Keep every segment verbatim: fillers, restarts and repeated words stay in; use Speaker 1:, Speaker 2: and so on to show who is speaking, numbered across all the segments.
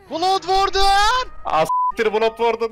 Speaker 1: Bloodborne!
Speaker 2: A**tir Bloodborne.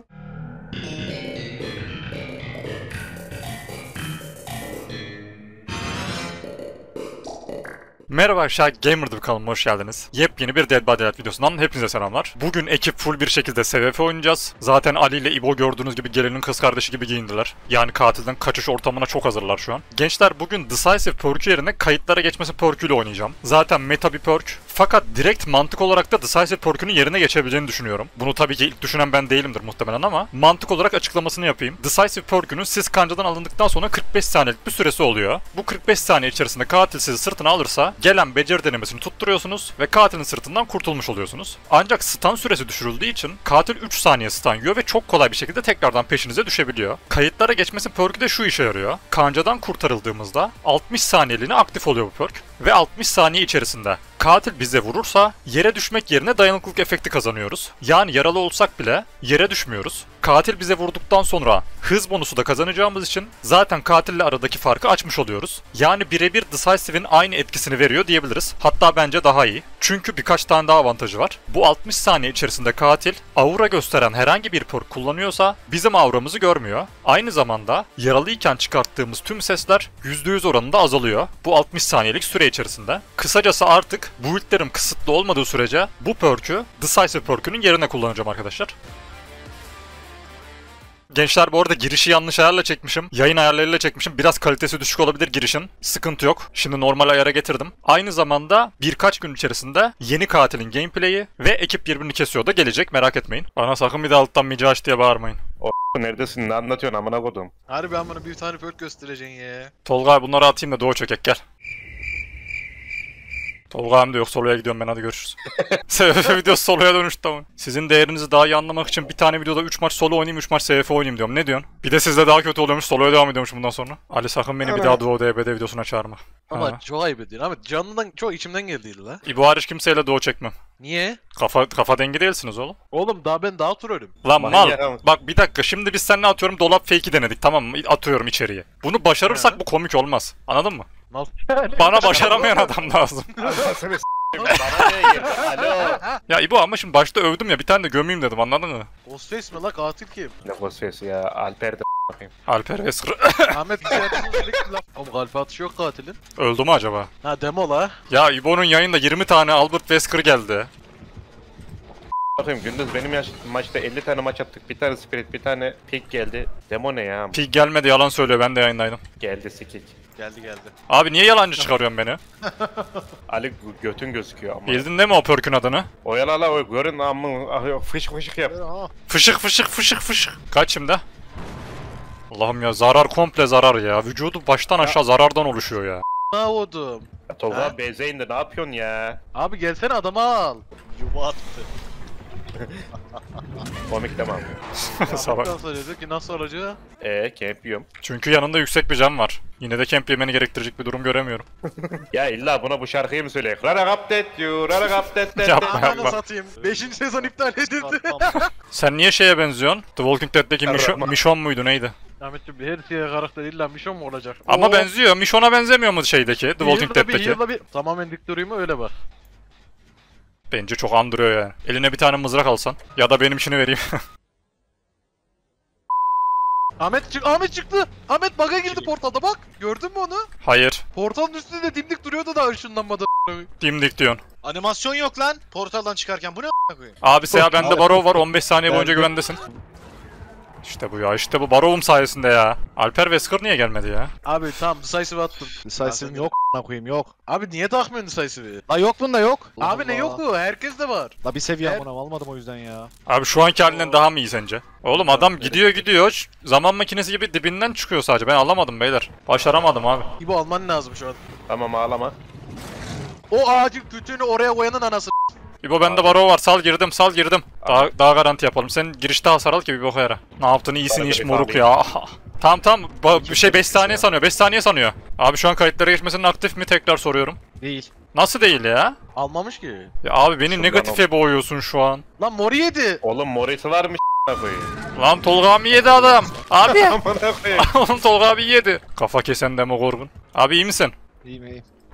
Speaker 3: Merhaba arkadaşlar, Gamer'da bir kanalıma hoş geldiniz. Yepyeni bir Dead by Daylight videosundan hepinize selamlar. Bugün ekip full bir şekilde S V F oynayacağız. Zaten Ali ile İbo gördüğünüz gibi gelinin kız kardeşi gibi giyindiler. Yani katilden kaçış ortamına çok hazırlar şu an. Gençler, bugün Decisive perk'ü yerine kayıtlara geçmesi perk'üyle oynayacağım. Zaten meta bir perk. Fakat direkt mantık olarak da Decisive perk'ünün yerine geçebileceğini düşünüyorum. Bunu tabii ki ilk düşünen ben değilimdir muhtemelen ama mantık olarak açıklamasını yapayım. Decisive perk'ünün siz kancadan alındıktan sonra kırk beş saniyelik bir süresi oluyor. Bu kırk beş saniye içerisinde katil sizi sırtına alırsa gelen beceri denemesini tutturuyorsunuz ve katilin sırtından kurtulmuş oluyorsunuz. Ancak stun süresi düşürüldüğü için katil üç saniye stun yiyor ve çok kolay bir şekilde tekrardan peşinize düşebiliyor. Kayıtlara geçmesi perk'ü de şu işe yarıyor. Kancadan kurtarıldığımızda altmış saniyeliğine aktif oluyor bu perk ve altmış saniye içerisinde katil bize vurursa yere düşmek yerine dayanıklılık efekti kazanıyoruz. Yani yaralı olsak bile yere düşmüyoruz. Katil bize vurduktan sonra hız bonusu da kazanacağımız için zaten katille aradaki farkı açmış oluyoruz. Yani birebir Decisive'in aynı etkisini veriyor diyebiliriz. Hatta bence daha iyi. Çünkü birkaç tane daha avantajı var. Bu altmış saniye içerisinde katil aura gösteren herhangi bir perk kullanıyorsa bizim auramızı görmüyor. Aynı zamanda yaralıyken çıkarttığımız tüm sesler yüzde yüz oranında azalıyor. Bu altmış saniyelik süre içerisinde. Kısacası artık build'lerim kısıtlı olmadığı sürece bu perk'ü Decisive perk'ünün yerine kullanacağım arkadaşlar. Gençler, bu arada girişi yanlış ayarla çekmişim. Yayın ayarlarıyla çekmişim. Biraz kalitesi düşük olabilir girişin. Sıkıntı yok. Şimdi normal ayara getirdim. Aynı zamanda birkaç gün içerisinde yeni katilin gameplay'i ve ekip birbirini kesiyor da gelecek. Merak etmeyin. Bana sakın bir de alttan mici aç diye bağırmayın.
Speaker 2: O neredesin? Ne anlatıyorsun amına kodum?
Speaker 1: Harbi ben bana bir tane perk göstereceksin ya.
Speaker 3: Tolga abi bunları atayım da Doğu çökek gel. Tolga hem de yok, soloya gidiyorum ben, hadi görüşürüz. S V F videosu soloya dönüştü tamam. Sizin değerinizi daha iyi anlamak için bir tane videoda üç maç solo oynayayım, üç maç S V F oynayayım diyorum. Ne diyorsun? Bir de sizde daha kötü oluyormuş, soloya devam ediyormuş bundan sonra. Ali sakın beni bir daha Doğu D B D videosuna çağırma.
Speaker 1: Ama
Speaker 3: Ha.
Speaker 1: çok ayıp ediyorsun. Ama canından çok içimden geldiydi la.
Speaker 3: İbo hariç kimseyle Doğu çekmem.
Speaker 1: Niye?
Speaker 3: Kafa kafa dengi değilsiniz oğlum.
Speaker 1: Oğlum daha ben daha trolüm.
Speaker 3: Lan
Speaker 2: Manyak
Speaker 3: mal.
Speaker 2: ama.
Speaker 3: Bak bir dakika, şimdi biz seninle atıyorum dolap fake'i denedik, tamam mı? Atıyorum içeriye. Bunu başarırsak
Speaker 1: He.
Speaker 3: bu komik olmaz. Anladın mı?
Speaker 1: Nasıl yani?
Speaker 3: Bana başaramayan adam lazım.
Speaker 2: Anasını s***im. Bana ne girdi? Alo.
Speaker 3: Ya İbo ama şimdi başta övdüm ya, bir tane de gömeyim dedim, anladın mı?
Speaker 1: Ghostface mi la, katil kim?
Speaker 2: Ne kosfesi ya? Alper de bakayım.
Speaker 3: Alper Vesker.
Speaker 1: Ahmet bir şey yapıyorsun sürekli laf. Oğlum kalp atışı yok katilin.
Speaker 3: Öldü mü acaba?
Speaker 1: Ha demo la.
Speaker 3: Ya İbo'nun yayında yirmi tane Albert Wesker geldi.
Speaker 2: Bakayım gündüz benim yaş maçta elli tane maç yaptık. Bir tane spirit, bir tane pick geldi. Demo ne ya?
Speaker 3: Pig gelmedi, yalan söylüyor, ben de yayındaydım.
Speaker 2: Geldi skill.
Speaker 1: Geldi geldi.
Speaker 3: Abi niye yalancı çıkarıyorsun beni?
Speaker 2: Ali gö- götün gözüküyor ama.
Speaker 3: Bildin değil mi o perk'ün adını?
Speaker 2: Oyala la o görün amın fışık fışık yap.
Speaker 1: Ha.
Speaker 3: Fışık fışık fışık fışık. Kaç şimdi? Allah'ım ya, zarar komple zarar ya. Vücudu baştan aşağı zarardan oluşuyor ya.
Speaker 1: Ne oldum?
Speaker 2: Ya Tolga
Speaker 1: Ha?
Speaker 2: bezeyin de ne yapıyorsun ya?
Speaker 1: Abi gelsene adamı al. Yuva attı.
Speaker 2: Komik tamam.
Speaker 3: Salak.
Speaker 1: Nasıl olacak ki, nasıl olacak?
Speaker 2: Eee camp yiyorum.
Speaker 3: Çünkü yanında yüksek bir cam var. Yine de camp yemeni gerektirecek bir durum göremiyorum.
Speaker 2: Ya illa buna bu şarkıyı mı söyleyek? Rara kaptet you, rara kaptet det.
Speaker 3: Yapma.
Speaker 1: Ananı satayım. beşinci sezon iptal edildi.
Speaker 3: Sen niye şeye benziyorsun? The Walking Dead'deki Michonne,
Speaker 2: Arama.
Speaker 3: Michonne muydu neydi?
Speaker 1: Ahmetciğim her şeye karakter illa Mission mu olacak?
Speaker 3: Ama
Speaker 1: Oo,
Speaker 3: benziyor. Michonne'a benzemiyor mu şeydeki? The Walking
Speaker 1: heal'la bir,
Speaker 3: Dead'deki?
Speaker 1: heal'la bir. Tamamen dik durayım mı öyle bak.
Speaker 3: Bence çok andırıyor yani. Eline bir tane mızrak alsan. Ya da benim işini vereyim.
Speaker 1: Ahmet çık Ahmet çıktı. Ahmet bug'a girdi portalda bak. Gördün mü onu?
Speaker 3: Hayır.
Speaker 1: Portalın üstünde dimdik duruyordu da ışınlanmadı.
Speaker 3: Dimdik diyorsun.
Speaker 4: Animasyon yok lan. Portaldan çıkarken bu ne a**a koyayım?
Speaker 3: Abi Seha bende Barov var, on beş saniye boyunca
Speaker 2: Ben de-
Speaker 3: güvendesin. İşte bu ya, işte bu Barov'um sayesinde ya. Alper Wesker niye gelmedi ya?
Speaker 1: Abi tamam decisive attım. Decisive'im
Speaker 4: Ben-
Speaker 1: yok a**a koyayım yok. Abi niye takmıyorsun decisive'i?
Speaker 5: La yok bunda yok.
Speaker 1: Abi ne yok bu? Herkes de var.
Speaker 5: La bir seviye
Speaker 1: Her-
Speaker 5: amına almadım o yüzden ya.
Speaker 3: Abi şu anki halinden daha mı iyi sence? Oğlum adam gidiyor gidiyor, ş- zaman makinesi gibi dibinden çıkıyor sadece. Ben alamadım beyler. Başaramadım abi.
Speaker 1: İbo alman lazım şu an.
Speaker 2: Tamam ağlama.
Speaker 1: O ağacın kütüğünü oraya koyanın anası.
Speaker 3: İbo bende Barov var, sal girdim sal girdim. Daha, daha garanti yapalım. Sen girişte hasar al ki bir boka yara. Ne yaptın, iyisin
Speaker 2: Arada
Speaker 3: iş
Speaker 2: bir
Speaker 3: moruk
Speaker 2: saniye.
Speaker 3: ya. Tamam tamam, Ba- bir şey beş saniye sanıyor, beş saniye sanıyor. Abi şu an kayıtlara geçmesinin aktif mi tekrar soruyorum.
Speaker 5: Değil.
Speaker 3: Nasıl değil ya?
Speaker 1: Almamış ki.
Speaker 3: Ya abi beni
Speaker 2: Şundan
Speaker 3: negatife boğuyorsun şu an.
Speaker 1: Lan mori yedi.
Speaker 2: Oğlum morisi varmış a**a koyayım.
Speaker 3: Lan Tolga abi yedi adam. Abi.
Speaker 2: Amına koyayım.
Speaker 3: Oğlum Tolga abi yedi. Kafa kesen Demogorgon. Abi iyi misin?
Speaker 5: İyiyim iyiyim.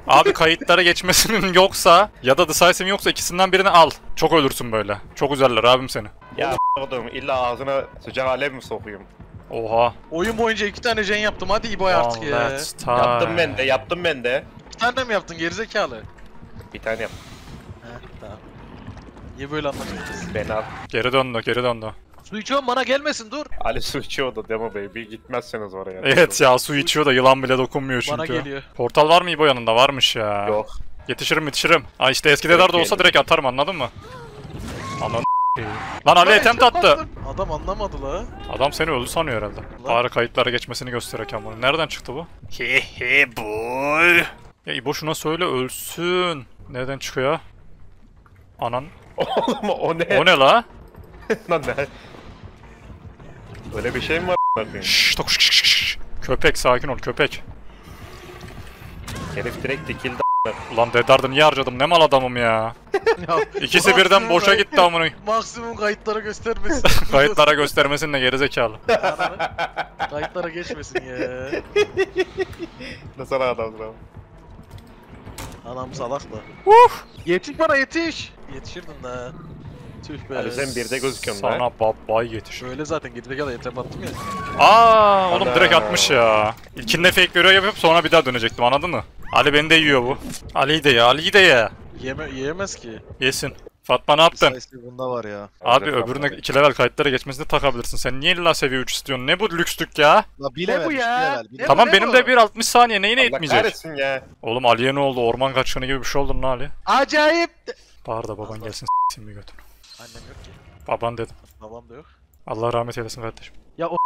Speaker 3: Abi kayıtlara geçmesinin yoksa ya da Decisive'in yoksa ikisinden birini al. Çok ölürsün böyle. Çok üzerler abim seni.
Speaker 2: Ya oğlum illa ağzına sıcak alev mi sokuyum?
Speaker 3: Oha.
Speaker 4: Oyun boyunca iki tane jen yaptım. Hadi İbo artık ya.
Speaker 3: Let's tie.
Speaker 2: Yaptım ben de, yaptım ben de.
Speaker 4: Bir tane de mi yaptın gerizekalı?
Speaker 2: Bir tane yaptım.
Speaker 4: Heh tamam. Niye böyle anlaşılacağız?
Speaker 2: Ben al.
Speaker 3: Geri döndü, geri döndü.
Speaker 4: Su içiyorum bana gelmesin dur.
Speaker 2: Ali su içiyordu Demo Bey. Bir gitmezseniz oraya.
Speaker 3: Evet ya, su içiyor da yılan bile dokunmuyor çünkü.
Speaker 4: Bana geliyor.
Speaker 3: Portal var mı İbo yanında? Varmış ya.
Speaker 2: Yok.
Speaker 3: Yetişirim yetişirim. Ha işte eski dedar da olsa
Speaker 2: geldim.
Speaker 3: direkt atarım, anladın mı? Anladın. Lan Ali attempt attı.
Speaker 4: Adam anlamadı la.
Speaker 3: Adam seni öldü sanıyor herhalde. Bari kayıtlara geçmesini gösterirken bunu. Nereden çıktı bu? He he boy. Ya İbo şuna söyle ölsün. Nereden çıkıyor? Anan.
Speaker 2: Oğlum o ne?
Speaker 3: O ne la?
Speaker 2: Lan ne? Öyle bir şey mi var? a**ına?
Speaker 3: Şşş tok şş şş şş. Köpek sakin ol köpek.
Speaker 2: Herif direkt dikildi.
Speaker 3: Ulan dedardı niye harcadım, ne mal adamım ya. İkisi birden boşa gitti amına.
Speaker 4: Maksimum kayıtlara göstermesin.
Speaker 3: Kayıtlara göstermesin de gerizekalı.
Speaker 4: Kayıtlara geçmesin ya.
Speaker 2: Nasıl adamsın abi?
Speaker 4: Anam salak da.
Speaker 3: Uf.
Speaker 4: Yetiş bana yetiş. Yetişirdin de. Tüh be.
Speaker 2: Ali sen birde gözüküyorsun
Speaker 3: Sana
Speaker 4: lan.
Speaker 3: babay yetiş.
Speaker 4: Öyle zaten gerizekalı yetem attım ya.
Speaker 3: Aa oğlum
Speaker 2: Ana.
Speaker 3: direkt atmış ya. İlkinde fake görev yapıp sonra bir daha dönecektim, anladın mı? Ali beni de yiyor bu. Ali'yi de ya, Ali'yi de ye.
Speaker 4: Yeme yiyemez ki.
Speaker 3: Yesin. Fatma ne yaptın?
Speaker 5: Sayısı bunda var ya.
Speaker 3: Abi
Speaker 2: Olacak
Speaker 3: öbürüne
Speaker 2: Fatma.
Speaker 3: iki level kayıtlara geçmesini takabilirsin. Sen niye illa seviye üç istiyorsun? Ne bu lükslük ya?
Speaker 5: La bir
Speaker 4: Ne
Speaker 5: level,
Speaker 4: bu
Speaker 5: bir
Speaker 4: ya?
Speaker 5: level, bir
Speaker 4: Ne
Speaker 5: level.
Speaker 3: Tamam
Speaker 4: ne
Speaker 3: benim
Speaker 4: bu?
Speaker 3: de bir altmış saniye neyine
Speaker 2: Allah
Speaker 3: yetmeyecek?
Speaker 2: kahretsin ya.
Speaker 3: Oğlum Ali'ye ne oldu? Orman kaçkını gibi bir şey oldun lan Ali.
Speaker 4: Acayip.
Speaker 3: Bağır da baban gelsin s**tim bir götür.
Speaker 4: Annem yok ki.
Speaker 3: Baban dedim.
Speaker 4: Babam da yok.
Speaker 3: Allah rahmet eylesin kardeşim.
Speaker 4: Ya o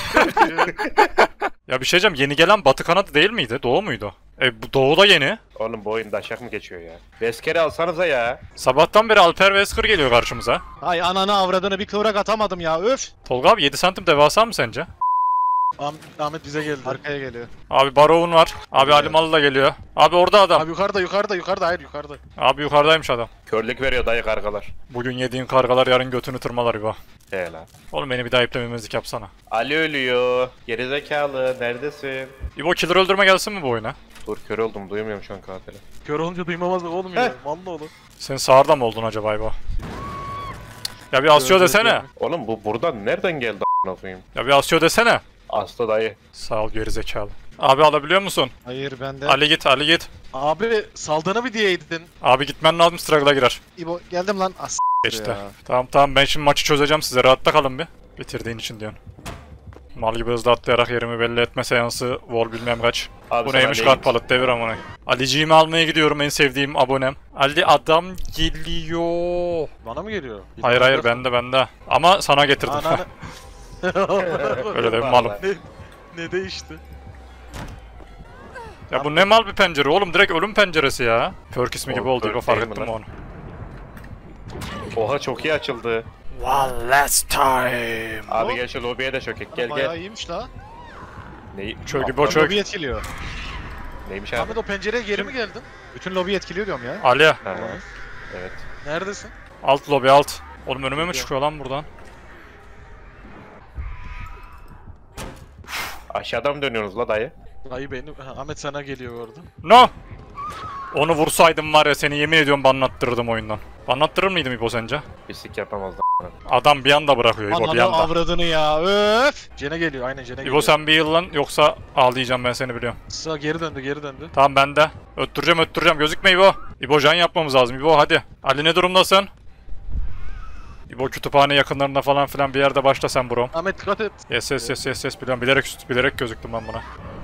Speaker 3: Ya bir şey diyeceğim, yeni gelen Batı kanadı değil miydi? Doğu muydu? E bu Doğu da yeni.
Speaker 2: Oğlum bu oyunda aşağı mı geçiyor ya? Veskeri alsanıza ya.
Speaker 3: Sabahtan beri Alper Wesker geliyor karşımıza.
Speaker 5: Ay ananı avradını bir kıvrak atamadım ya öf.
Speaker 3: Tolga abi yedi santim devasa mı sence?
Speaker 4: Ah- Ahmet bize geldi.
Speaker 5: Arkaya geliyor.
Speaker 3: Abi Barov'un var. Abi Ali Malı da geliyor. Abi orada adam.
Speaker 4: Abi yukarıda yukarıda yukarıda hayır yukarıda.
Speaker 3: Abi yukarıdaymış adam.
Speaker 2: Körlük veriyor dayı kargalar.
Speaker 3: Bugün yediğin kargalar yarın götünü tırmalar İbo.
Speaker 2: He lan.
Speaker 3: Oğlum beni bir daha iplememezlik yapsana.
Speaker 2: Ali ölüyor. Gerizekalı neredesin?
Speaker 3: İbo killer öldürme gelsin mi bu oyuna?
Speaker 2: Dur kör oldum duymuyorum şu an katili.
Speaker 4: Kör olunca duymamaz mı oğlum ya?
Speaker 2: Heh.
Speaker 4: Vallahi oğlum.
Speaker 3: Sen sağırda mı oldun acaba İbo? Ya bir asıyor
Speaker 4: Gördüm,
Speaker 3: desene.
Speaker 4: gördüm.
Speaker 2: Oğlum bu buradan nereden geldi a**ına koyayım?
Speaker 3: Ya bir asıyor desene.
Speaker 2: Aslı dayı.
Speaker 3: Sağ ol gerizekalı. Abi alabiliyor musun?
Speaker 5: Hayır bende.
Speaker 3: Ali git, Ali git.
Speaker 4: Abi saldığını bir diyeydin.
Speaker 3: Abi gitmen lazım, struggle'a girer.
Speaker 5: İbo geldim lan. As
Speaker 3: Geçti.
Speaker 5: ya.
Speaker 3: Tamam tamam, ben şimdi maçı çözeceğim size, rahatta kalın bir. Bitirdiğin için diyorsun. Mal gibi hızlı atlayarak yerimi belli etme seansı, wall bilmem kaç.
Speaker 2: Abi
Speaker 3: Bu
Speaker 2: sen
Speaker 3: neymiş
Speaker 2: Ali'ye
Speaker 3: kart palık devir amına. Aliciğimi almaya gidiyorum, en sevdiğim abonem. Ali adam geliyor.
Speaker 4: Bana mı geliyor?
Speaker 3: Hayır hayır bende bende. Ama sana getirdim.
Speaker 4: Ananı.
Speaker 3: Öyle de bir
Speaker 2: Vallahi.
Speaker 3: malım.
Speaker 4: ne, ne değişti?
Speaker 3: Ya bu ne mal bir pencere oğlum, direkt ölüm penceresi ya. Perk ismi gibi
Speaker 2: Oğlum,
Speaker 3: oldu,
Speaker 2: Perk
Speaker 3: İbo fark
Speaker 2: değil mi
Speaker 3: ettim
Speaker 2: lan?
Speaker 3: onu.
Speaker 2: Oha çok iyi açıldı.
Speaker 3: One last time.
Speaker 2: Abi
Speaker 5: Hop.
Speaker 2: gel şu lobiye de çökek gel
Speaker 5: Bayağı
Speaker 2: gel.
Speaker 5: iyiymiş la.
Speaker 2: Neyi?
Speaker 3: Çök
Speaker 2: Aa,
Speaker 3: İbo çök.
Speaker 5: Lobi etkiliyor.
Speaker 2: Neymiş abi?
Speaker 4: Ahmet o pencereye geri mi geldin?
Speaker 5: Bütün lobi etkiliyor diyorum ya.
Speaker 3: Ali
Speaker 2: Ha, evet.
Speaker 4: Neredesin?
Speaker 3: alt lobi alt. Oğlum önüme mi çıkıyor lan buradan?
Speaker 2: Aşağıdan mı dönüyorsunuz la dayı?
Speaker 4: Dayı benim. Ha, Ahmet sana geliyor orada.
Speaker 3: No! Onu vursaydım var ya, seni yemin ediyorum banlattırırdım oyundan. Banlattırır mıydım İbo sence?
Speaker 2: Pislik yapamaz da.
Speaker 3: Adam bir anda bırakıyor İbo, bir
Speaker 5: Ananı
Speaker 3: anda.
Speaker 5: avradını ya öf.
Speaker 4: Cene geliyor aynen Cene geliyor.
Speaker 3: İbo sen bir yıl lan, yoksa ağlayacağım ben seni biliyorum.
Speaker 4: Sağ geri döndü geri döndü.
Speaker 3: Tamam ben de. Öttüreceğim öttüreceğim, gözükme İbo. İbo can yapmamız lazım İbo, hadi. Ali ne durumdasın? İbo kütüphane yakınlarında falan filan bir yerde başla sen bro.
Speaker 4: Ahmet dikkat et.
Speaker 3: Yes yes yes yes yes, biliyorum, bilerek bilerek gözüktüm ben buna.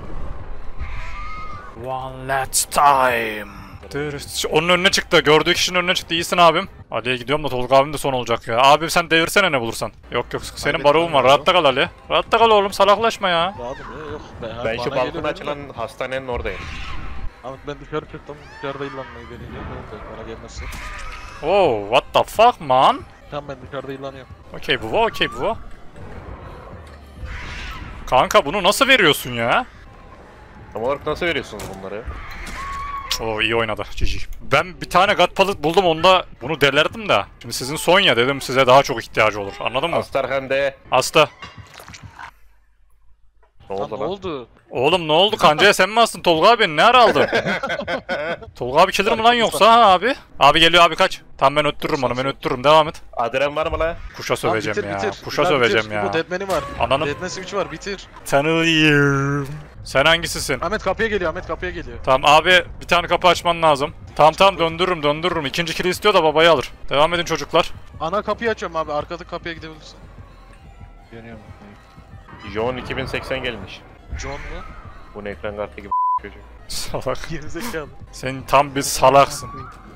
Speaker 3: One last time. Onun önüne çıktı. Gördüğü kişinin önüne çıktı. İyisin abim. Ali'ye gidiyorum da Tolga abim de son olacak ya. Abi sen devirsene ne bulursan. Yok yok, senin
Speaker 5: Kaybettim
Speaker 3: barovun var.
Speaker 5: ya.
Speaker 3: Rahatta kal Ali. Rahatta kal oğlum, salaklaşma ya.
Speaker 4: Rahatım ya yok. Ben,
Speaker 2: Ben
Speaker 4: bana
Speaker 2: şu
Speaker 4: geliyor
Speaker 2: balkona
Speaker 4: dedim
Speaker 2: açılan
Speaker 4: de.
Speaker 2: hastanenin oradayım.
Speaker 4: Ahmet ben dışarı çıktım. Dışarıda illanmayı deneyeceğim. Bana gelmezse.
Speaker 3: Oh, what the fuck man?
Speaker 4: Tamam ben dışarıda illanıyorum.
Speaker 3: Okey bu, okey bu. Kanka bunu nasıl veriyorsun ya?
Speaker 2: Tam olarak nasıl veriyorsunuz bunları?
Speaker 3: Oo iyi oynadı Cici. Ben bir tane God Pallet buldum, onda bunu delerdim de. Şimdi sizin son ya, dedim size daha çok ihtiyacı olur. Anladın mı?
Speaker 2: Astarhan'de
Speaker 3: Hasta.
Speaker 2: Ne
Speaker 4: Lan
Speaker 2: oldu
Speaker 4: ne
Speaker 2: lan?
Speaker 4: oldu?
Speaker 3: Oğlum ne oldu? Kancaya sen mi astın? Tolga abi ne ara aldın? Tolga abi killer mi lan yoksa ha abi? Abi geliyor abi kaç. Tamam ben öttürürüm onu ben öttürürüm devam et.
Speaker 2: Adren var mı lan?
Speaker 3: Kuşa
Speaker 4: Tamam,
Speaker 3: söveceğim
Speaker 4: bitir,
Speaker 3: ya.
Speaker 4: bitir.
Speaker 3: Kuşa
Speaker 4: Lan
Speaker 3: söveceğim
Speaker 4: bitir.
Speaker 3: ya.
Speaker 4: Bu Deadman'i var.
Speaker 3: Ananın
Speaker 4: Deadman switch var bitir.
Speaker 3: tanıyım. Sen hangisisin?
Speaker 4: Ahmet kapıya geliyor Ahmet kapıya geliyor.
Speaker 3: Tamam abi bir tane kapı açman lazım. Tamam tamam döndürürüm döndürürüm. İkinci kili istiyor da babayı alır. Devam edin çocuklar.
Speaker 4: Ana kapıyı açıyorum abi arkadaki kapıya gidebilirsin.
Speaker 5: Dönüyorum.
Speaker 2: John iki bin seksen gelmiş.
Speaker 4: John mu?
Speaker 2: Bu ne ekran kartı gibi çocuk.
Speaker 3: Salak.
Speaker 4: Gerizekalı.
Speaker 3: Sen tam bir salaksın.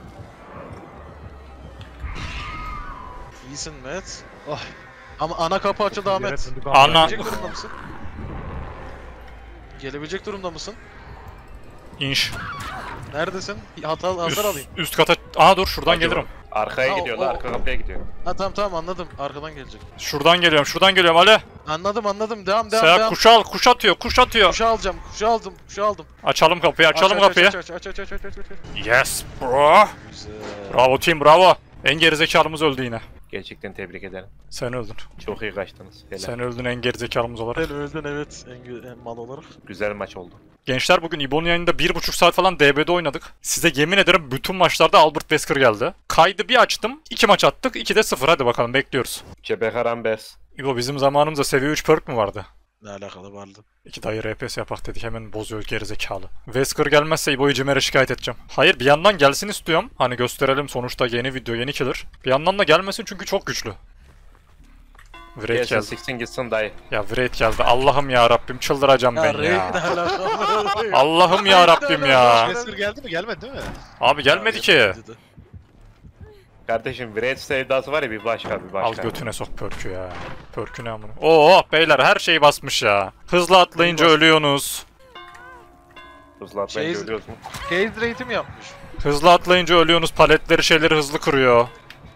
Speaker 4: İyisin Matt.
Speaker 5: Oh.
Speaker 4: Ama ana kapı açıldı Ahmet.
Speaker 3: Ana
Speaker 4: Gelebilecek durumda mısın? Gelebilecek durumda mısın?
Speaker 3: inş.
Speaker 4: Neredesin? Hata hasar
Speaker 3: Üst,
Speaker 4: alayım.
Speaker 3: üst kata... Aa dur şuradan
Speaker 2: Hadi
Speaker 3: gelirim.
Speaker 2: Arkaya
Speaker 4: Ha,
Speaker 2: gidiyor
Speaker 4: o-
Speaker 2: lan,
Speaker 4: o-
Speaker 2: arka kapıya gidiyor.
Speaker 4: Ha tamam tamam anladım. Arkadan gelecek.
Speaker 3: Şuradan geliyorum şuradan geliyorum Ali.
Speaker 4: Anladım anladım. Devam devam
Speaker 3: Sen
Speaker 4: devam.
Speaker 3: kuş al kuş atıyor kuş atıyor.
Speaker 4: Kuşu alacağım. Kuşu aldım. Kuşu aldım.
Speaker 3: Açalım kapıyı açalım
Speaker 4: Aç,
Speaker 3: kapıyı.
Speaker 4: Aç aç aç aç aç aç aç aç. aç.
Speaker 3: Yes bro.
Speaker 4: Güzel.
Speaker 3: Bravo team bravo. En gerizekalımız öldü yine.
Speaker 2: Gerçekten tebrik ederim.
Speaker 3: Sen öldün.
Speaker 2: Çok iyi kaçtınız. Helal.
Speaker 3: Sen öldün en gerizekalımız olarak.
Speaker 4: Sen öldün evet. En, gü- en mal olarak.
Speaker 2: Güzel maç oldu.
Speaker 3: Gençler bugün İbo'nun yayında bir buçuk saat falan D B'de oynadık. Size yemin ederim bütün maçlarda Albert Wesker geldi. Kaydı bir açtım. iki maç attık. ikide sıfır hadi bakalım bekliyoruz.
Speaker 2: Cebekaran Bes.
Speaker 3: İbo bizim zamanımızda seviye üç perk mi vardı?
Speaker 4: Ne alakalı vardı?
Speaker 3: İki dayı R P S yapak dedik hemen bozuyor gerizekalı. Wesker gelmezse İbo'yu Cimer'e şikayet edeceğim. Hayır bir yandan gelsin istiyorum. Hani gösterelim sonuçta yeni video yeni killer. Bir yandan da gelmesin çünkü çok güçlü. Wraith
Speaker 2: Gelsin
Speaker 3: geldi.
Speaker 2: siksin gitsin dayı.
Speaker 3: Ya Wraith geldi. Allah'ım ya Rabbim çıldıracağım ben
Speaker 4: Ya Raid ne
Speaker 3: ya.
Speaker 4: alakalı?
Speaker 3: Allah'ım ya Rabbim ya.
Speaker 5: Wesker geldi mi? Gelmedi değil mi?
Speaker 3: Abi gelmedi ki.
Speaker 2: Kardeşim Wraith sevdası var ya bir başka bir
Speaker 3: Al
Speaker 2: başka.
Speaker 3: götüne sok pörkü ya. Pörkü ne amına. Oo beyler her şeyi basmış ya. Hızlı atlayınca ölüyorsunuz.
Speaker 2: Hızlı atlayınca
Speaker 4: Şey-
Speaker 2: ölüyoruz mu?
Speaker 4: Case rate'i mi yapmış?
Speaker 3: Hızlı atlayınca ölüyorsunuz. Paletleri şeyleri hızlı kırıyor.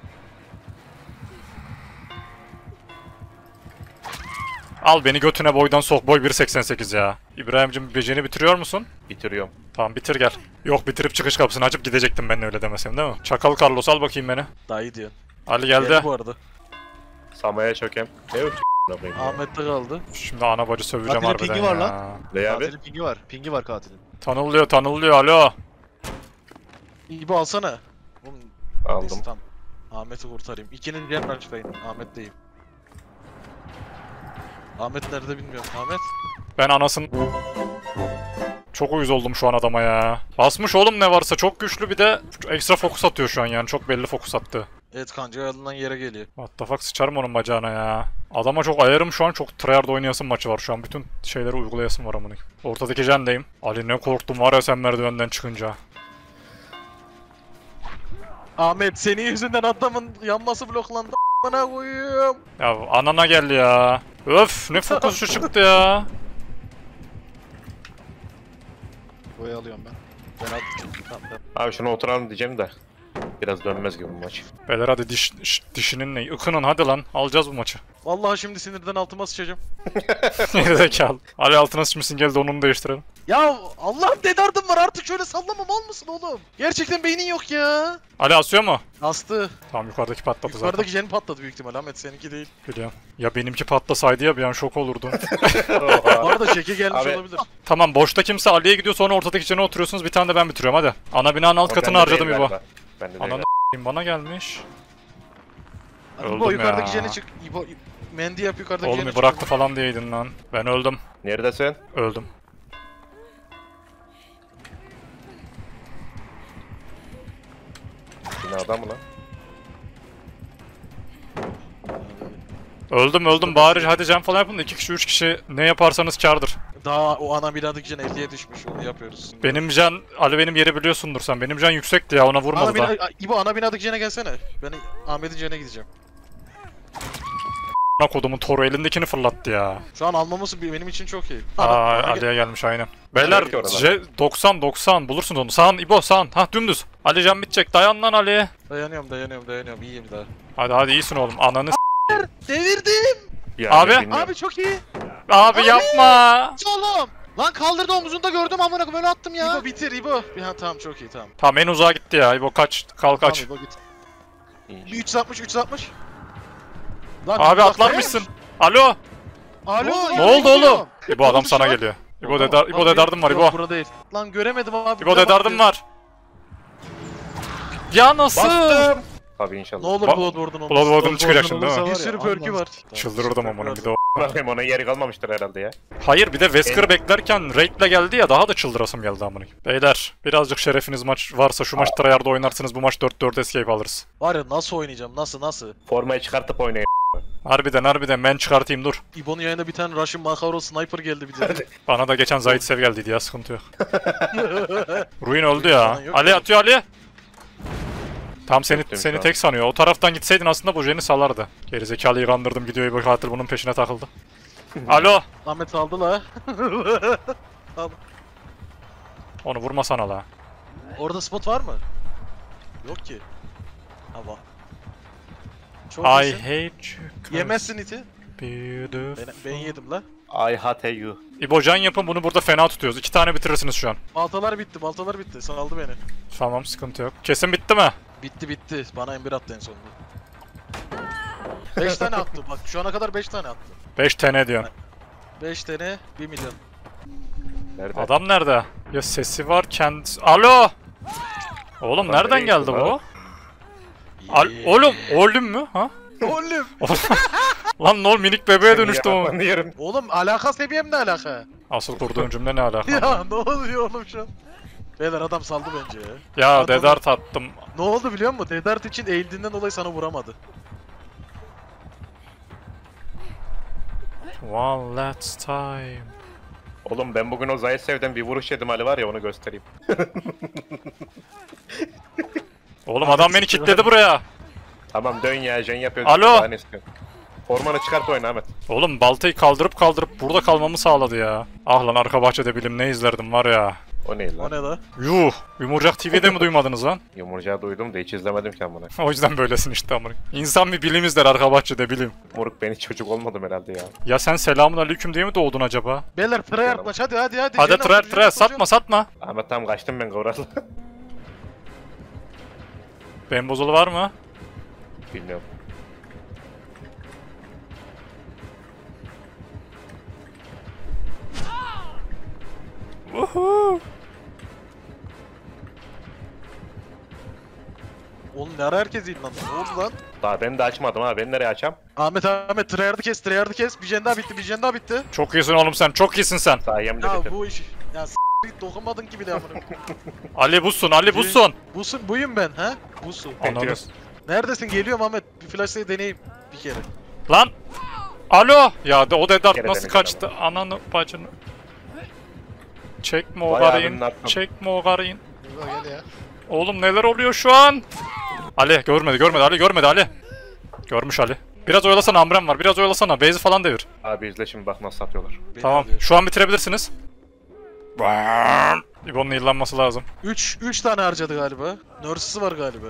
Speaker 3: Al beni götüne boydan sok. Boy bir seksen sekiz ya. İbrahim'cim beceni bitiriyor musun?
Speaker 2: Bitiriyorum.
Speaker 3: Tamam bitir gel. Yok bitirip çıkış kapısını açıp gidecektim ben öyle demesem değil mi? Çakal Carlos al bakayım beni.
Speaker 4: Daha iyi diyorsun.
Speaker 3: Ali geldi.
Speaker 4: Geldi bu arada.
Speaker 2: Samaya çökem. Ne yok a**ına
Speaker 4: Ahmet'te kaldı.
Speaker 3: Şimdi ana bacı söveceğim
Speaker 5: Katilin
Speaker 3: harbiden
Speaker 5: pingi var
Speaker 3: ya.
Speaker 5: lan.
Speaker 2: Ne abi?
Speaker 5: Katilin pingi var. Pingi var katilin.
Speaker 3: Tanılıyor tanılıyor alo.
Speaker 4: İbo alsana. Oğlum,
Speaker 2: Aldım.
Speaker 4: neyse, tamam. Ahmet'i kurtarayım. İkinin diğer branch'tayım. Ahmet'teyim. Ahmet nerede bilmiyorum. Ahmet.
Speaker 3: Ben anasını... Çok uyuz oldum şu an adama ya. Basmış oğlum ne varsa çok güçlü bir de ekstra fokus atıyor şu an yani çok belli fokus attı.
Speaker 4: Evet kanca ayarından yere geliyor.
Speaker 3: What the fuck sıçarım onun bacağına ya. Adama çok ayarım şu an çok tryhard oynayasım maçı var şu an bütün şeyleri uygulayasım var amına. Ortadaki jendeyim. Ali ne korktum var ya sen merdivenden çıkınca.
Speaker 4: Ahmet senin yüzünden adamın yanması bloklandı. Bana koyayım.
Speaker 3: Ya anana gel ya. Öf ne fokusu çıktı ya.
Speaker 5: Boya alıyorum ben.
Speaker 4: Ben aldım. Tamam tamam.
Speaker 2: Abi şuna oturalım diyeceğim de. Biraz dönmez gibi bu maç.
Speaker 3: Beyler hadi diş, diş- dişinin ne? Ikının hadi lan alacağız bu maçı.
Speaker 4: Vallahi şimdi sinirden altıma sıçacağım.
Speaker 3: Gerizekalı. Ali altına sıçmışsın gel de onu değiştirelim.
Speaker 4: Ya Allah'ım dedardım var artık şöyle sallamam mal mısın oğlum? Gerçekten beynin yok ya.
Speaker 3: Ali asıyor mu?
Speaker 4: Astı.
Speaker 3: Tamam yukarıdaki patladı zaten.
Speaker 4: Yukarıdaki jen patladı büyük ihtimal Ahmet seninki değil.
Speaker 3: Biliyorum. Ya benimki patlasaydı ya bir an şok olurdum.
Speaker 4: Bu arada çeke gelmiş
Speaker 2: Abi-
Speaker 4: olabilir.
Speaker 3: Tamam boşta kimse Ali'ye gidiyor sonra ortadaki jene oturuyorsunuz bir tane de ben bitiriyorum hadi. Ana binanın alt
Speaker 2: O
Speaker 3: katını
Speaker 2: bende
Speaker 3: harcadım
Speaker 2: değil
Speaker 3: İbo.
Speaker 2: galiba. Bende değil
Speaker 3: Ananı
Speaker 2: galiba.
Speaker 3: s**eyim, bana gelmiş.
Speaker 4: İbo
Speaker 3: Öldüm
Speaker 4: yukarıdaki
Speaker 3: ya.
Speaker 4: jene çık. İbo Mendi yap yukarıdaki
Speaker 3: Oğlum
Speaker 4: jene
Speaker 3: bir
Speaker 4: çık.
Speaker 3: bıraktı falan diyeydin lan. Ben öldüm.
Speaker 2: Neredesin?
Speaker 3: Öldüm.
Speaker 2: Binada mı lan?
Speaker 3: Öldüm öldüm bari hadi can falan yapın da iki kişi üç kişi ne yaparsanız kârdır.
Speaker 4: Daha o ana binadaki jen elliye düşmüş onu yapıyoruz.
Speaker 3: Benim can, Ali benim yeri biliyorsundur sen. Benim can yüksekti ya ona
Speaker 4: Ana
Speaker 3: vurmadı
Speaker 4: bina,
Speaker 3: da.
Speaker 4: A- İbo ana binadaki jene gelsene. Ben Ahmet'in jene gideceğim.
Speaker 3: Ana kodumun toru elindekini fırlattı ya.
Speaker 4: Şu an almaması bi- benim için çok iyi. Ana,
Speaker 3: Aa
Speaker 4: ana gel-
Speaker 3: Ali'ye gelmiş aynen. Beyler
Speaker 2: Yok ki orada.
Speaker 3: J doksan doksan bulursunuz onu. Sağın İbo sağın. Ha dümdüz. Ali can bitecek dayan lan Ali.
Speaker 4: Dayanıyorum dayanıyorum dayanıyorum iyiyim daha.
Speaker 3: Hadi hadi iyisin oğlum ananı s-
Speaker 4: Devirdim.
Speaker 2: Yani
Speaker 3: Abi.
Speaker 2: bilmiyorum.
Speaker 4: Abi çok iyi.
Speaker 3: Abi yapma.
Speaker 5: Oğlum! Lan kaldırdı omzunda gördüm amına koyayım öyle attım ya.
Speaker 4: İbo bitir İbo. Ha tamam çok iyi tamam.
Speaker 3: Tamam en uzağa gitti ya İbo kaç kalk kaç.
Speaker 5: Tamam, İbo git.
Speaker 2: İyi.
Speaker 4: Bir üç yüz altmış üç yüz altmış. Lan
Speaker 3: Abi
Speaker 4: uzak
Speaker 3: atlarmışsın. Alo.
Speaker 5: Alo.
Speaker 3: Ne oldu oğlum? İbo adam
Speaker 5: oldu
Speaker 3: sana
Speaker 5: şu an?
Speaker 3: geliyor. İbo dedar, İbo dedardım var
Speaker 4: Yok,
Speaker 3: İbo.
Speaker 4: burada değil. Lan göremedim abi.
Speaker 3: İbo dedardım var. Ya nasıl?
Speaker 2: Bastım. Tabii
Speaker 4: Ne
Speaker 2: inşallah.
Speaker 4: olur
Speaker 3: Ba-
Speaker 4: Bloodborne'un olsun.
Speaker 3: Bloodborne'un çıkacak şimdi değil mi?
Speaker 4: Bir sürü perk'ü var.
Speaker 3: Çıldırırdım amına bir de o.
Speaker 2: Bakayım ona yeri kalmamıştır herhalde ya.
Speaker 3: Hayır bir de Wesker beklerken raid'le geldi ya daha da çıldırasım geldi amına. Beyler birazcık şerefiniz maç varsa şu maç tryhard'da oynarsınız bu maç dört dört escape alırız.
Speaker 4: Var ya nasıl oynayacağım? Nasıl nasıl?
Speaker 2: Formayı çıkartıp oynayın.
Speaker 3: Harbiden harbiden ben çıkartayım dur.
Speaker 4: İbo'nun yayında bir tane Russian Makarov sniper geldi bir de.
Speaker 3: Bana da geçen Zahit Sev geldiydi ya sıkıntı yok. Ruin öldü ya.
Speaker 4: Yok
Speaker 3: Ali
Speaker 4: mu?
Speaker 3: atıyor Ali. Tam seni
Speaker 2: Yok demiş
Speaker 3: seni
Speaker 2: abi.
Speaker 3: tek sanıyor. O taraftan gitseydin aslında bu jeni salardı. Gerizekalıyı kandırdım gidiyor bu katil bunun peşine takıldı. Alo.
Speaker 4: Ahmet aldı la.
Speaker 3: Onu vurmasana la.
Speaker 4: Orada spot var mı? Yok ki. Hava. Çok
Speaker 3: I
Speaker 4: iyisin.
Speaker 3: hate you.
Speaker 4: Yemezsin iti.
Speaker 3: Beautiful.
Speaker 4: Ben, ben yedim la.
Speaker 2: I hate you.
Speaker 3: İbo can yapın bunu burada fena tutuyoruz. İki tane bitirirsiniz şu an.
Speaker 4: Baltalar bitti, baltalar bitti. Saldı beni.
Speaker 3: Tamam sıkıntı yok. Kesin bitti mi?
Speaker 4: Bitti bitti. Bana emir attı en sonunda. beş tane attı. Bak şu ana kadar beş tane attı.
Speaker 3: beş tane diyorsun.
Speaker 4: beş tane bir milyon.
Speaker 2: Nerede?
Speaker 3: Adam nerede? Ya sesi var kendisi. Alo. Oğlum
Speaker 2: Lan
Speaker 3: nereden
Speaker 2: nereye
Speaker 3: geldi
Speaker 2: gitti
Speaker 3: bu? Al oğlum oğlum mu ha?
Speaker 4: Oğlum.
Speaker 3: Lan ne ol minik bebeğe dönüştü o.
Speaker 2: Yalanını yerim.
Speaker 4: Oğlum alaka seviyem ne alaka?
Speaker 3: Asıl kurduğun cümle ne alaka?
Speaker 4: Ya ne oluyor oğlum şu an? Beyler adam saldı bence ya.
Speaker 3: Ya
Speaker 4: Adam-
Speaker 3: dedart attım.
Speaker 4: Ne oldu biliyor musun? Dedart için eğildiğinden dolayı sana vuramadı.
Speaker 3: One last time.
Speaker 2: Oğlum ben bugün o Zahit Sev'den bir vuruş yedim Ali var ya onu göstereyim.
Speaker 3: Oğlum adam beni kilitledi buraya.
Speaker 2: Tamam dön ya jen yapıyoruz.
Speaker 3: Alo.
Speaker 2: Daha ne istiyorsun? Formanı çıkart oyna Ahmet.
Speaker 3: Oğlum baltayı kaldırıp kaldırıp burada kalmamı sağladı ya. Ah lan arka bahçede bilim ne izlerdim var ya.
Speaker 2: O ne
Speaker 4: O
Speaker 2: lan?
Speaker 4: ne la?
Speaker 3: Yuh. Yumurcak T V'de mi duymadınız lan?
Speaker 2: Yumurcağı duydum da hiç izlemedim ki amına.
Speaker 3: O yüzden böylesin işte amına. İnsan bir bilim izler arka bahçede bilim.
Speaker 2: Moruk ben hiç çocuk olmadım herhalde ya.
Speaker 3: Ya sen selamun aleyküm diye mi doğdun acaba?
Speaker 4: Beyler tryhard maç hadi hadi hadi.
Speaker 3: Hadi
Speaker 4: Jen
Speaker 3: trer
Speaker 4: atıyor,
Speaker 3: trer
Speaker 4: Jen
Speaker 3: satma satma.
Speaker 2: Ahmet tamam kaçtım ben kavralı.
Speaker 3: Bembozolu var mı?
Speaker 2: Bilmiyorum.
Speaker 3: Uhu.
Speaker 4: Oğlum ne ara herkes iyi lan? Ne oldu lan?
Speaker 2: Daha ben de açmadım ha. Ben nereye açam?
Speaker 4: Ahmet Ahmet tryhard'ı kes tryhard'ı kes. Bir jen daha bitti bir jen daha bitti.
Speaker 3: Çok iyisin oğlum sen çok iyisin sen.
Speaker 2: Sayemde
Speaker 4: Ya
Speaker 2: bitir.
Speaker 4: bu iş. Ya s*** git dokunmadın ki bile amına.
Speaker 3: Ali busun Ali busun.
Speaker 4: Busun buyum ben ha? Busu.
Speaker 3: Ananı.
Speaker 4: Neredesin? Geliyorum Ahmet. Bir flash'ı deneyeyim bir kere.
Speaker 3: Lan. Alo. Ya de, o dedart
Speaker 2: Kere
Speaker 3: nasıl
Speaker 2: deneyeceğim
Speaker 3: kaçtı? Ananı bacını. Çekme o
Speaker 2: Bayağı
Speaker 3: garayın.
Speaker 2: birinin attım.
Speaker 3: Çekme o garayın.
Speaker 5: Gel ya.
Speaker 3: Oğlum neler oluyor şu an? Ali görmedi görmedi Ali görmedi Ali. Görmüş Ali. Biraz oyalasana Amrem var. Biraz oyalasana. Base'i falan devir.
Speaker 2: Abi izle şimdi bak nasıl satıyorlar.
Speaker 4: Beni
Speaker 3: Tamam.
Speaker 4: alıyor.
Speaker 3: Şu an bitirebilirsiniz. İbo'nun yıllanması lazım.
Speaker 4: üç üç tane harcadı galiba. Nurse'sı var galiba.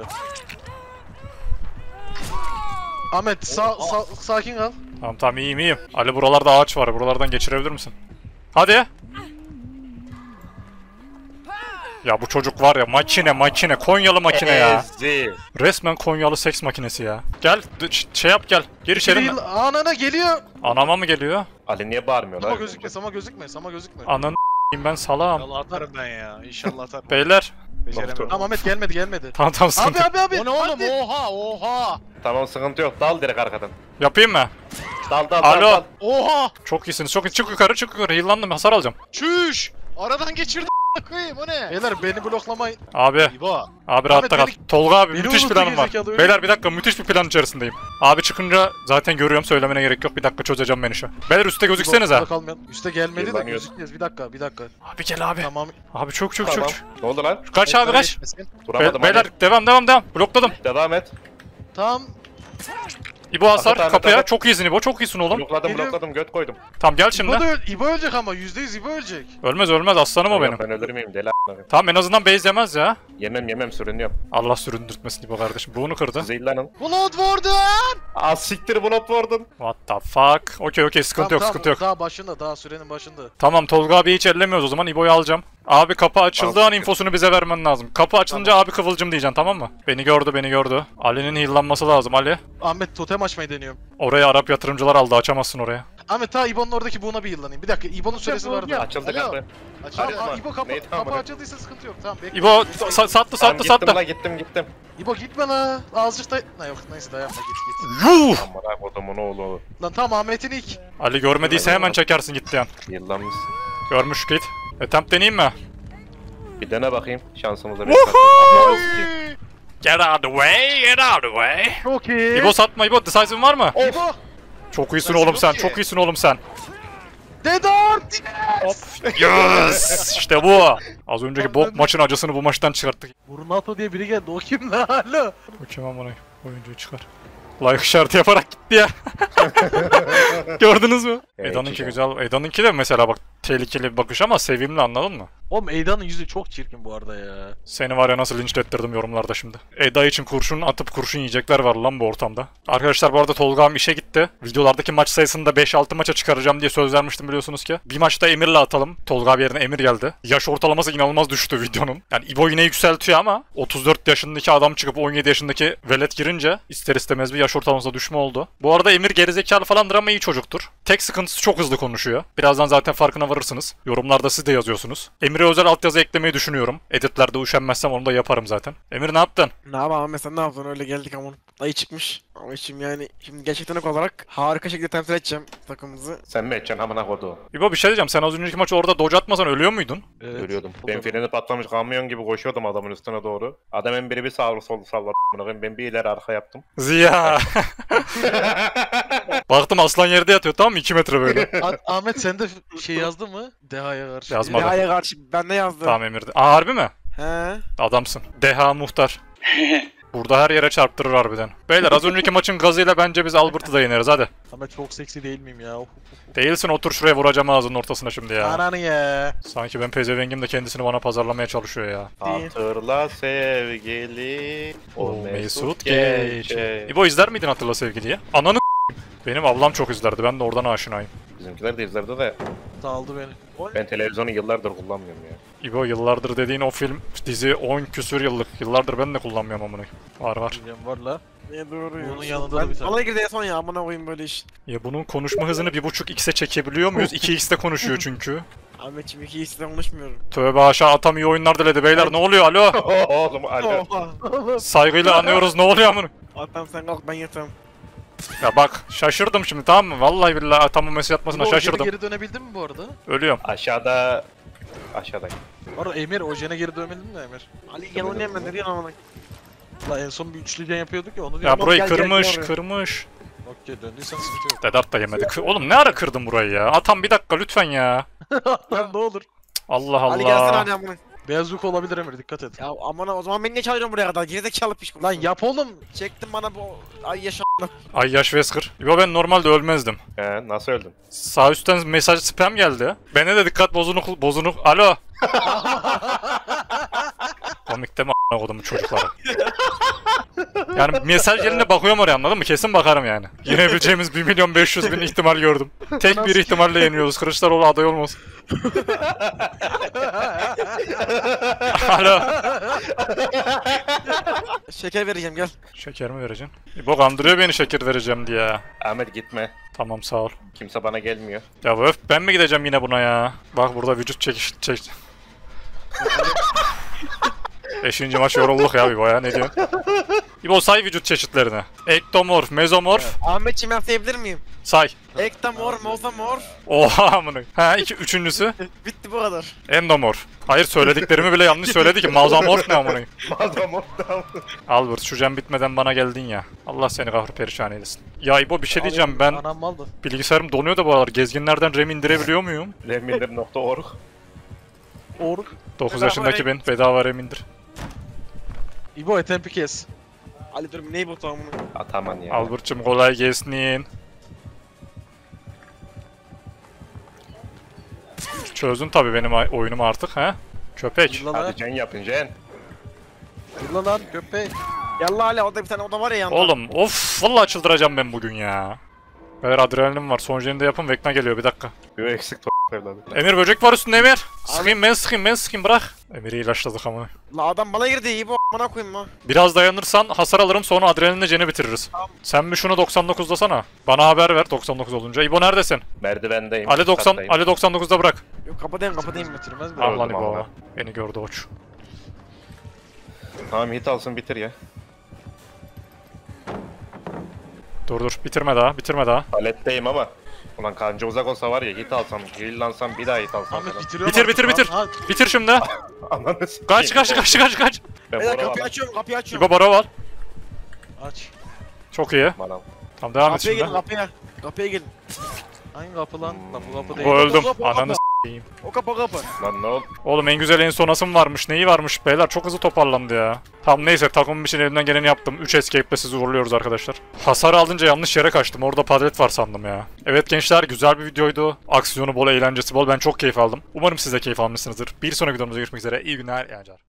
Speaker 4: Ahmet sa sa sakin kal.
Speaker 3: Tamam tamam iyiyim iyiyim. Ali buralarda ağaç var. Buralardan geçirebilir misin? Hadi. Ya bu çocuk var ya makine makine Konyalı makine ya.
Speaker 2: Ezi.
Speaker 3: Resmen Konyalı seks makinesi ya. Gel d- ş- şey yap gel. Gir içeri.
Speaker 4: Değil, anana geliyor.
Speaker 3: Anama mı geliyor?
Speaker 2: Ali niye bağırmıyor
Speaker 4: Sama
Speaker 2: lan?
Speaker 4: gözükme, sama gözükme, sama gözükme.
Speaker 3: Ananı ben salam.
Speaker 5: İnşallah atarım ben ya. İnşallah atarım.
Speaker 3: Beyler.
Speaker 5: Beceremem.
Speaker 4: Tamam Ahmet gelmedi, gelmedi.
Speaker 3: Tamam tamam sıkıntı.
Speaker 4: Abi abi abi.
Speaker 5: O ne oğlum?
Speaker 4: hadi.
Speaker 5: Oha oha.
Speaker 2: Tamam sıkıntı yok. Dal direkt arkadan.
Speaker 3: Yapayım mı?
Speaker 2: Dal dal
Speaker 3: Alo.
Speaker 2: dal dal.
Speaker 5: Oha.
Speaker 3: Çok iyisiniz. Çok iyi. Çık yukarı çık yukarı. Yıllandım hasar alacağım.
Speaker 5: Çüş. Aradan geçirdim koyayım o ne?
Speaker 4: Beyler beni bloklamayın.
Speaker 3: Abi.
Speaker 5: İbo.
Speaker 3: Abi rahatta kal.
Speaker 4: beni-
Speaker 3: Tolga abi
Speaker 4: beni
Speaker 3: müthiş
Speaker 4: unuttu
Speaker 3: planım var.
Speaker 4: gerizekalı, öyle
Speaker 3: Beyler
Speaker 4: mi?
Speaker 3: bir dakika müthiş bir plan içerisindeyim. Abi çıkınca zaten görüyorum söylemene gerek yok. Bir dakika çözeceğim ben işi. Beyler üstte gözüksenize.
Speaker 4: Burada kalmayalım. Üste gelmedi de
Speaker 2: Yıllanıyoruz.
Speaker 4: gözükeceğiz. Bir dakika, bir dakika.
Speaker 3: Abi gel abi.
Speaker 4: Tamam.
Speaker 3: Abi çok çok
Speaker 2: Tamam.
Speaker 3: çok.
Speaker 2: Ne oldu lan?
Speaker 3: Kaç abi kaç.
Speaker 4: Geçmesin.
Speaker 2: Duramadım
Speaker 3: Be- beyler
Speaker 2: Ali.
Speaker 3: devam devam devam. Blokladım.
Speaker 2: Devam et.
Speaker 4: Tamam.
Speaker 3: İbo hasar
Speaker 2: Ahmet, Ahmet,
Speaker 3: kapıya.
Speaker 2: Ahmet.
Speaker 3: Çok iyisin İbo çok iyisin oğlum.
Speaker 2: Blokladım
Speaker 4: Geliyorum.
Speaker 2: blokladım göt koydum.
Speaker 3: Tamam gel şimdi.
Speaker 4: İbo, da öl İbo ölecek ama yüzde yüz İbo ölecek.
Speaker 3: Ölmez ölmez aslanım o
Speaker 2: Yok,
Speaker 3: benim.
Speaker 2: Ben ölür müyüm deli a**ına.
Speaker 3: Tamam en azından base yemez ya.
Speaker 2: Yemem yemem sürünüyorum.
Speaker 3: Allah süründürtmesin İbo kardeşim. Bunu kırdı.
Speaker 2: Zeylanın.
Speaker 5: Bloodborne.
Speaker 2: Az siktir blok vurdum.
Speaker 3: What the fuck? Okey okey sıkıntı yok
Speaker 4: Tamam,
Speaker 3: sıkıntı yok.
Speaker 4: Daha başında, daha sürenin başında.
Speaker 3: Tamam Tolga abi hiç ellemiyoruz o zaman İbo'yu alacağım. Abi kapı açıldığı an
Speaker 2: Tamam.
Speaker 3: infosunu bize vermen lazım. Kapı açılınca abi kıvılcım diyeceksin tamam mı? Beni gördü beni gördü. Ali'nin heal'lanması lazım Ali.
Speaker 4: Ahmet totem açmayı deniyorum.
Speaker 3: Oraya Arap yatırımcılar aldı açamazsın oraya.
Speaker 4: Ahmet ta İbo'nun oradaki buğuna bir yıllanayım. Bir dakika İbo'nun süresi vardı.
Speaker 2: Açıldı
Speaker 4: Alo.
Speaker 2: kapı.
Speaker 4: Tamam
Speaker 2: Karizma.
Speaker 4: aa, İbo kapı,
Speaker 2: Neyi tamam
Speaker 4: kapı
Speaker 2: bırak.
Speaker 4: açıldıysa sıkıntı yok. Tamam bekle.
Speaker 3: İbo sa- sattı
Speaker 2: Tamam,
Speaker 3: sattı
Speaker 2: gittim
Speaker 3: sattı.
Speaker 2: la gittim gittim.
Speaker 4: İbo gitme la. Azıcık da... Ha yok neyse dayanma git git.
Speaker 3: Yuh!
Speaker 2: Amına kodumun oğlu.
Speaker 4: Lan tamam Ahmet'in ilk.
Speaker 3: Ali görmediyse hemen çekersin gitti yan.
Speaker 2: Yıllanmış.
Speaker 3: Görmüş git. Attempt deneyeyim mi?
Speaker 2: Bir dene bakayım şansımıza bir
Speaker 3: Get out the way, get out the way.
Speaker 4: Çok iyi.
Speaker 3: İbo satma İbo, decisive var mı?
Speaker 4: İbo.
Speaker 3: Çok iyisin
Speaker 4: Ben
Speaker 3: oğlum sen,
Speaker 4: yok ki.
Speaker 3: çok iyisin oğlum sen.
Speaker 4: Dedart.
Speaker 3: Yes! İşte bu. Az önceki bok maçın acısını bu maçtan çıkarttık.
Speaker 4: Brunato diye biri geldi. O kim lan? Alo.
Speaker 3: Bu kim amına? Oyuncuyu çıkar. Like işareti yaparak gitti ya. Gördünüz mü?
Speaker 2: Evet,
Speaker 3: Eda'nınki
Speaker 2: güzel.
Speaker 3: güzel. Eda'nınki de mesela bak tehlikeli bir bakış ama sevimli, anladın mı?
Speaker 4: Oğlum Eyda'nın yüzü çok çirkin bu arada ya.
Speaker 3: Seni var ya nasıl linçlettirdim yorumlarda şimdi. Eda için kurşun atıp kurşun yiyecekler var lan bu ortamda. Arkadaşlar bu arada Tolga abim işe gitti. Videolardaki maç sayısını da beş altı maça çıkaracağım diye söz vermiştim biliyorsunuz ki. Bir maçta Emir'le atalım. Tolga abi yerine Emir geldi. Yaş ortalaması inanılmaz düştü videonun. Yani İbo yine yükseltiyor ama otuz dört yaşındaki adam çıkıp on yedi yaşındaki velet girince ister istemez bir yaş ortalamasına düşme oldu. Bu arada Emir gerizekalı falandır ama iyi çocuktur. Tek sıkıntısı çok hızlı konuşuyor. Birazdan zaten farkına varırsınız. Yorumlarda siz de yazıyorsunuz. Emir'e özel altyazı eklemeyi düşünüyorum. Editlerde üşenmezsem onu da yaparım zaten. Emir ne yaptın?
Speaker 5: Ne yapalım mesela ne yaptın öyle geldik ama. Dayı çıkmış. Ama şimdi yani şimdi gerçekten ok olarak harika şekilde temsil edeceğim takımımızı.
Speaker 2: Sen mi edeceksin amına kodu?
Speaker 3: İbo bir şey diyeceğim. Sen az önceki maçı orada dodge atmasan ölüyor muydun?
Speaker 4: Evet.
Speaker 2: Ölüyordum. Ben freni patlamış kamyon gibi koşuyordum adamın üstüne doğru. Adamın biri bir sağa sola salladı amına koyayım. Ben bir ileri arka yaptım.
Speaker 3: Ziya. Baktım aslan yerde yatıyor, tamam mı? iki metre böyle.
Speaker 4: Ah- Ahmet sen de şey yazdı mı? Deha'ya karşı.
Speaker 3: Yazmadı.
Speaker 5: Deha'ya karşı ben de yazdım.
Speaker 3: Tamam Emir'de. Aa harbi mi?
Speaker 5: He.
Speaker 3: Adamsın. Deha muhtar. Burada her yere çarptırır harbiden. Beyler az önceki maçın gazıyla bence biz Albert'ı da yeneriz hadi.
Speaker 4: Ahmet çok seksi değil miyim ya? Of.
Speaker 3: Değilsin, otur şuraya, vuracağım ağzının ortasına şimdi ya.
Speaker 4: Ananı ya.
Speaker 3: Sanki ben pezevengim de kendisini bana pazarlamaya çalışıyor ya.
Speaker 2: Hatırla sevgili
Speaker 3: O Mesut Gece. İbo izler miydin Hatırla Sevgili'yi? Ananı benim ablam çok izlerdi, ben de oradan aşinayım.
Speaker 2: Bizimkiler de izlerdi de
Speaker 4: Saldı beni.
Speaker 2: ben televizyonu yıllardır kullanmıyorum ya.
Speaker 3: İbo yıllardır dediğin o film, dizi on küsür yıllık. Yıllardır ben de kullanmıyorum amına. Var var.
Speaker 4: Bilmiyorum var la.
Speaker 5: Ne doğru
Speaker 4: Bunun
Speaker 5: ya.
Speaker 4: yanında da
Speaker 5: Ben
Speaker 4: bir tane.
Speaker 5: bana girdi en son ya amına koyayım böyle iş.
Speaker 3: Ya bunun konuşma hızını bir buçuk x'e çekebiliyor muyuz? iki x'te konuşuyor çünkü.
Speaker 5: Ahmetciğim iki ikisi de konuşmuyorum.
Speaker 3: Tövbe aşağı atam iyi oyunlar diledi beyler, ne oluyor alo?
Speaker 2: Oğlum alo.
Speaker 5: Oha.
Speaker 3: Saygıyla anıyoruz, ne oluyor amına?
Speaker 5: Atam sen kalk ben yatam.
Speaker 3: Ya bak şaşırdım şimdi, tamam mı? Vallahi billahi atamın mesaj atmasına
Speaker 4: İbo,
Speaker 3: şaşırdım.
Speaker 4: Geri, geri dönebildin mi bu arada?
Speaker 3: Ölüyorum.
Speaker 2: Aşağıda aşağıda.
Speaker 4: Bu arada Emir o jene geri dönmedin mi Emir?
Speaker 5: Ali gel oynayayım ben ne diyorsun amına.
Speaker 4: La en son bir üçlü jen yapıyorduk ya onu
Speaker 3: Ya
Speaker 4: diyorum.
Speaker 3: burayı
Speaker 5: gel, gel,
Speaker 3: kırmış,
Speaker 5: gel oraya.
Speaker 3: kırmış.
Speaker 4: Okey döndüysen sıkıntı yok.
Speaker 3: Dedart da yemedi. Kı- Oğlum ne ara kırdın burayı ya? Atam bir dakika lütfen ya.
Speaker 4: Lan ne olur.
Speaker 3: Allah
Speaker 5: Ali gelsene
Speaker 3: Allah.
Speaker 5: hani amına.
Speaker 4: Beyaz yük olabilir Emir dikkat et.
Speaker 5: Ya amına o zaman beni niye çağırıyorsun buraya kadar? Gerizekalı piç.
Speaker 4: Lan yap oğlum.
Speaker 5: Çektin bana bu ay yaşa.
Speaker 3: Ay yaş Wesker. Yo ben normalde ölmezdim.
Speaker 2: He nasıl öldün?
Speaker 3: Sağ üstten mesaj spam geldi. Bana de dikkat bozunuk bozunuk. Alo. Komik deme a**ına kodumun çocukları. Yani mesaj yerine bakıyorum oraya, anladın mı? Kesin bakarım yani. Yenebileceğimiz bir milyon beş yüz bin ihtimal gördüm. Tek bir ihtimalle yeniyoruz. Kılıçdaroğlu aday olmasın. Alo.
Speaker 5: Şeker vereceğim gel.
Speaker 3: Şeker mi vereceksin? İbo kandırıyor beni şeker vereceğim diye ya.
Speaker 2: Ahmet gitme.
Speaker 3: Tamam sağ ol.
Speaker 2: Kimse bana gelmiyor.
Speaker 3: Ya öf, ben mi gideceğim yine buna ya? Bak burada vücut çekiş çek. Beşinci maç yorulduk ya İbo ya, ne diyorsun? İbo say vücut çeşitlerini. Ektomorf, mezomorf,
Speaker 5: Ahmetciğim ben sayabilir miyim?
Speaker 3: say.
Speaker 5: Ektamor, mozamor.
Speaker 3: Oha amına. Ha iki üçüncüsü
Speaker 5: Bitti bu kadar.
Speaker 3: endomorf. Hayır söylediklerimi bile yanlış söyledi ki. Mazamorf ne amına.
Speaker 2: Adam orada.
Speaker 3: Albert şu jam bitmeden bana geldin ya. Allah seni kahır perişan eylesin. Ya İbo bir şey diyeceğim, ben
Speaker 4: Anam maldı.
Speaker 3: bilgisayarım donuyor da bu aralar. Gezginlerden RAM indirebiliyor muyum?
Speaker 2: Remindir nokta org.
Speaker 4: Oruk.
Speaker 3: dokuz
Speaker 5: Bedava
Speaker 3: yaşındaki
Speaker 5: RAM.
Speaker 3: ben bedava RAM indir.
Speaker 4: İbo etempi kes.
Speaker 5: Ali dur neyi botu amına.
Speaker 2: Ataman ya.
Speaker 3: Albert'cım kolay gelsin. Çözdün tabii benim ay- oyunumu artık ha? Köpek.
Speaker 4: Yılla lan.
Speaker 2: Hadi can yapın can.
Speaker 4: Yılla lan köpek.
Speaker 5: Yallah Ali orada bir tane oda var ya yanında.
Speaker 3: Oğlum of vallahi çıldıracağım ben bugün ya. Böyle adrenalin var. Son jenini de yapın, Vecna geliyor bir dakika.
Speaker 2: Bir eksik to evladım.
Speaker 3: Emir böcek var üstünde Emir. Sıkayım ben sıkayım ben sıkayım bırak. Emir'i ilaçladık ama.
Speaker 5: La adam bana girdi iyi bu. Bana koyayım ha.
Speaker 3: Biraz dayanırsan hasar alırım sonra adrenalinle ceni bitiririz.
Speaker 5: Tamam.
Speaker 3: Sen bir şunu doksan dokuzlasana. Bana haber ver doksan dokuz olunca. İbo neredesin?
Speaker 2: Merdivendeyim.
Speaker 3: Ali doksan
Speaker 2: kattayım.
Speaker 3: Ali doksan dokuzda bırak.
Speaker 5: Yok kapıdayım kapıdayım.
Speaker 1: Bitirmez mi?
Speaker 3: Ah lan
Speaker 2: Öldüm
Speaker 3: İbo.
Speaker 2: ama.
Speaker 3: Beni gördü oç.
Speaker 2: Tamam hit alsın bitir ya.
Speaker 3: Dur dur bitirme daha bitirme daha.
Speaker 2: Paletteyim ama. Ulan kanca uzak olsa var ya hit alsam, heallansam bir daha hit alsam.
Speaker 1: Ahmet
Speaker 2: falan.
Speaker 1: bitiriyorum
Speaker 3: Bitir
Speaker 1: artık
Speaker 3: bitir
Speaker 1: lan.
Speaker 3: bitir.
Speaker 1: Ha,
Speaker 3: Bitir şimdi.
Speaker 2: Ananı s**eyim.
Speaker 3: Kaç kaç kaç kaç kaç.
Speaker 2: Ben
Speaker 5: Beyler
Speaker 2: bora
Speaker 5: kapıyı
Speaker 2: var.
Speaker 5: açıyorum kapıyı açıyorum.
Speaker 3: İbo bara var.
Speaker 1: aç.
Speaker 3: Çok iyi.
Speaker 2: Manam.
Speaker 3: Tamam devam et
Speaker 5: Kapıya
Speaker 3: şimdi.
Speaker 5: gelin kapıya. Kapıya gelin.
Speaker 1: Hangi kapı lan? Lan bu kapı
Speaker 3: Bu
Speaker 1: değil.
Speaker 3: öldüm.
Speaker 5: Kapı, kapı,
Speaker 3: Ananı
Speaker 5: kapı.
Speaker 3: s**eyim.
Speaker 5: O kapı o kapı.
Speaker 2: Lan ne oldu?
Speaker 3: Oğlum en güzel en sonasım varmış. Neyi varmış beyler? Çok hızlı toparlandı ya. Tamam neyse takımım için elimden geleni yaptım. üç escape'le sizi uğurluyoruz arkadaşlar. Hasar alınca yanlış yere kaçtım. Orada padlet var sandım ya. Evet gençler güzel bir videoydu. Aksiyonu bol, eğlencesi bol. Ben çok keyif aldım. Umarım siz de keyif almışsınızdır. Bir sonraki videomuzda görüşmek üzere. İyi günler, iyi eğlenceler.